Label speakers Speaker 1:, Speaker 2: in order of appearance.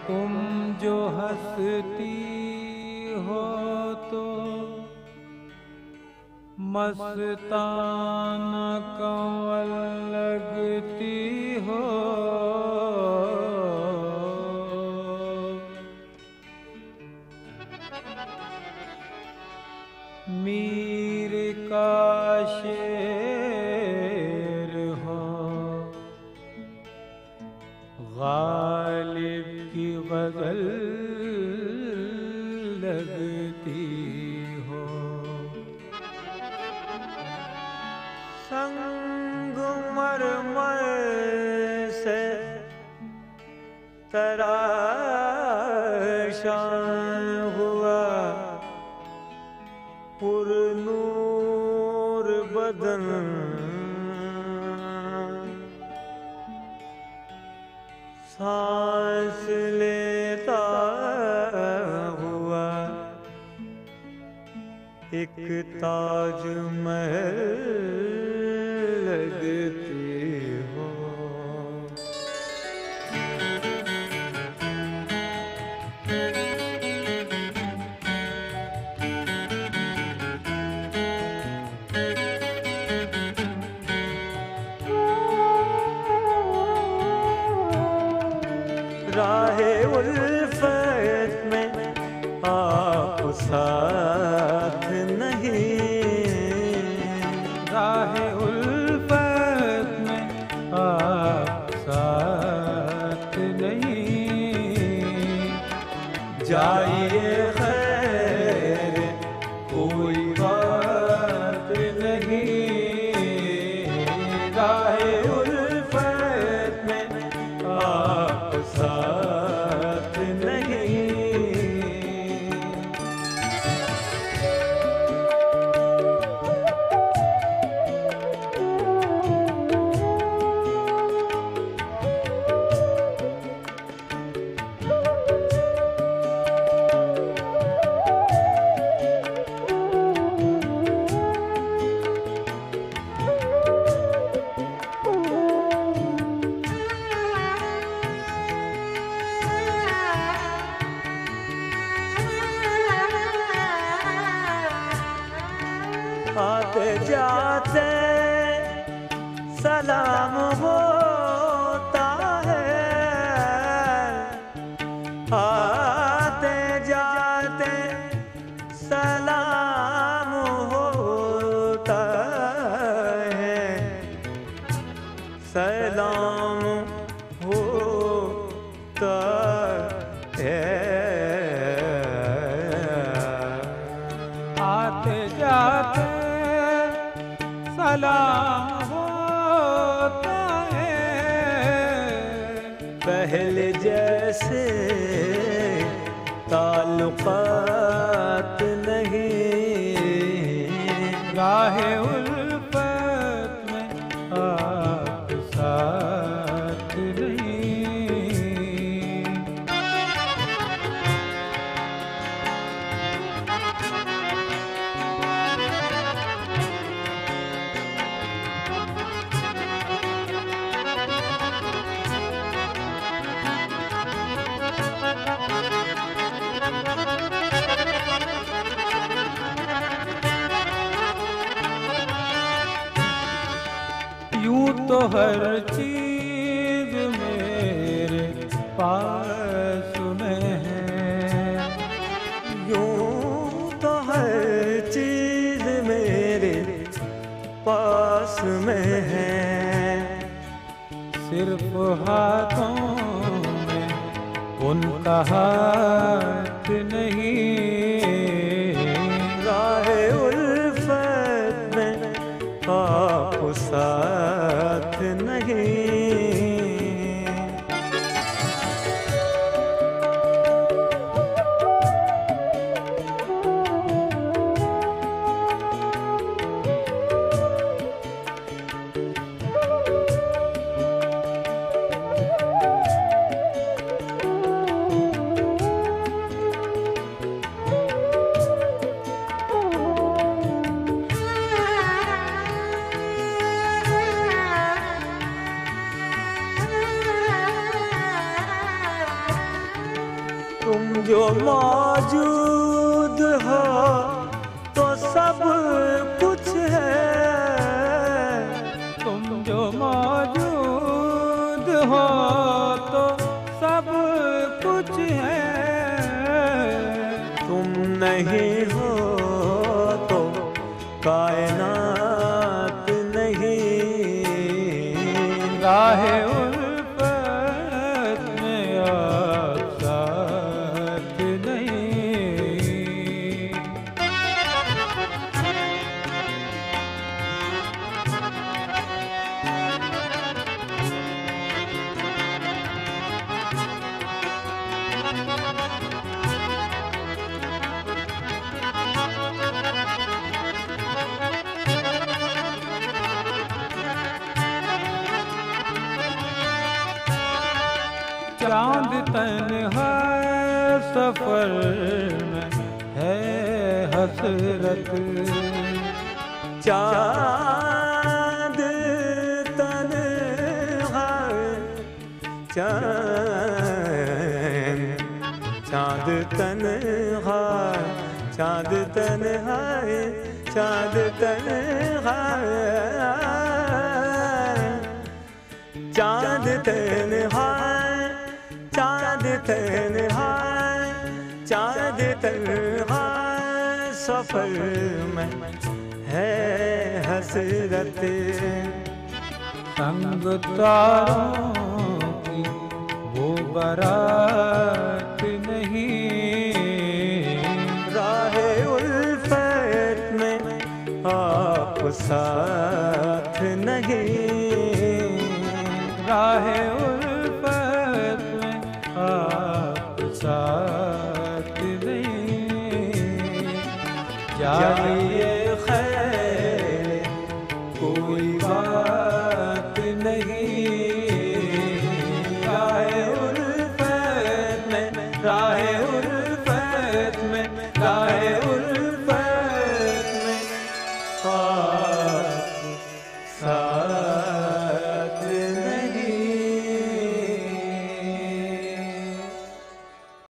Speaker 1: तुम जो हंसती हो तो मस्ताना कंवल लगती हो। मीर का शेर हो, गालिब की गजल लगती हो। संगमरमर से तराशा हुआ पुरनूर बदन, सांस लेता हुआ एक ताजमहल लगती हो। राहे उल्फत में आप साथ नहीं,
Speaker 2: राहे उल्फत में आप साथ नहीं।
Speaker 1: जाइए खैर कोई बात नहीं। राहे उल्फत में आप साथ नहीं। आते जाते सलाम होता है, आते जाते सलाम होता है, सलाम होता है।
Speaker 2: आते जाते सलाम होता है,
Speaker 1: पहले जैसे ताल्लुकात नहीं।
Speaker 2: राहे उल्फत में आप साथ नहीं। यूं तो हर चीज मेरे पास में है,
Speaker 1: यूं तो हर चीज मेरे पास में है।
Speaker 2: सिर्फ हाथों में उनका हाथ नहीं।
Speaker 1: राहे उल्फत में आप साथ नहीं। जो मौजूद हो तो सब कुछ है,
Speaker 2: तुम जो मौजूद हो तो सब कुछ है,
Speaker 1: तुम नहीं हो तो कायनात नहीं।
Speaker 2: राहे उल्फत में आप साथ नहीं। चांद तन्हा सफर में है हसरत,
Speaker 1: चाँद तन्हा, चाँद तन्हा, चाँद तन्हा, चाँद तन्हा, चाँद तन्हा, चाँद तन्हा, चाँद तन्हा सफर में है हसरत।
Speaker 2: संग तारों की वो बारात नहीं।
Speaker 1: राहे उल्फत में आप साथ नहीं।
Speaker 2: राहे उल्फत में आप साथ नहीं। जाइए खैर कोई बात नहीं। राहे